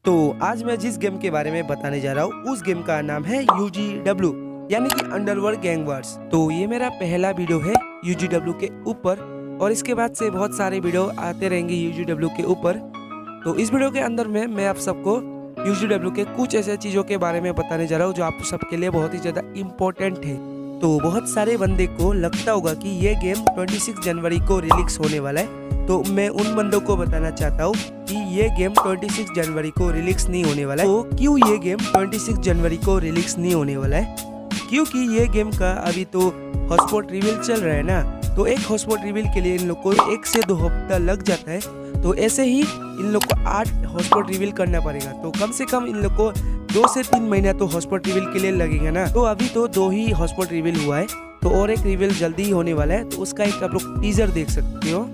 तो आज मैं जिस गेम के बारे में बताने जा रहा हूँ उस गेम का नाम है UGW यानी कि अंडरवर्ल्ड गैंग वार्स। तो ये मेरा पहला वीडियो है UGW के ऊपर और इसके बाद से बहुत सारे वीडियो आते रहेंगे UGW के ऊपर। तो इस वीडियो के अंदर में मैं आप सबको UGW के कुछ ऐसे चीज़ों के बारे में बताने जा रहा हूँ जो आप सबके लिए बहुत ही ज़्यादा इम्पोर्टेंट है। तो बहुत सारे बंदे को लगता होगा कि ये गेम 26 जनवरी को रिलीज होने वाला है, तो मैं उन बंदों को बताना चाहता हूँ कि ये गेम 26 जनवरी को रिलीज नहीं होने वाला है। तो क्यों ये गेम 26 जनवरी को रिलीज नहीं होने वाला है? क्योंकि ये गेम का अभी तो हॉटस्पॉट रिवील चल रहा है ना, तो एक हॉटस्पॉट रिवील के लिए इन लोग को 1 से 2 हफ्ता लग जाता है। तो ऐसे ही इन लोग को 8 हॉटस्पॉट रिवील करना पड़ेगा, तो कम से कम इन लोग को 2 से 3 महीना तो हॉटस्पॉट रिवील के लिए लगेगा ना। तो अभी तो 2 ही हॉटस्पॉट रिवील हुआ है, तो और एक रिवील जल्दी ही होने वाला है, तो उसका एक आप लोग टीजर देख सकते हो।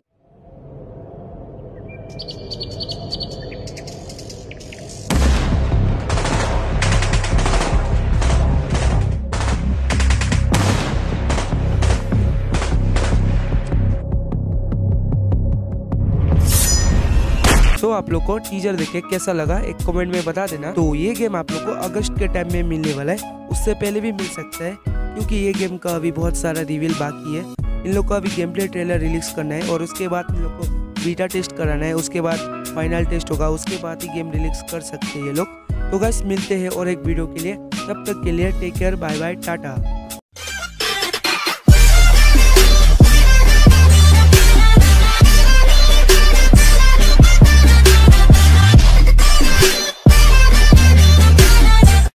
तो आप लोग को टीजर देख के कैसा लगा एक कमेंट में बता देना। तो ये गेम आप लोग को अगस्त के टाइम में मिलने वाला है, उससे पहले भी मिल सकता है क्योंकि ये गेम का अभी बहुत सारा रिवील बाकी है। इन लोग को अभी गेम प्ले ट्रेलर रिलीज करना है और उसके बाद इन लोग को बीटा टेस्ट कराना है, उसके बाद फाइनल टेस्ट होगा, उसके बाद ही गेम रिलीज कर सकते हैं ये लोग। तो गाइस मिलते हैं और एक वीडियो के लिए, तब तक के लिए take care, bye bye, Tata.